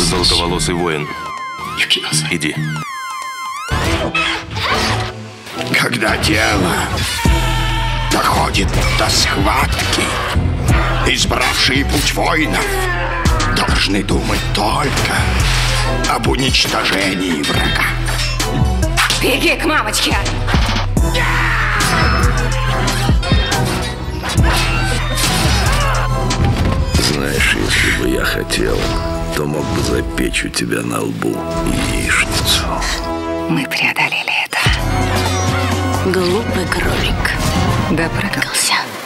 Золотоволосый воин. Иди. Когда дело доходит до схватки, избравшие путь воинов должны думать только об уничтожении врага. Беги к мамочке! Знаешь, если бы я хотел, то мог бы запечь у тебя на лбу яичницу. Мы преодолели это. Глупый кролик допрыгался.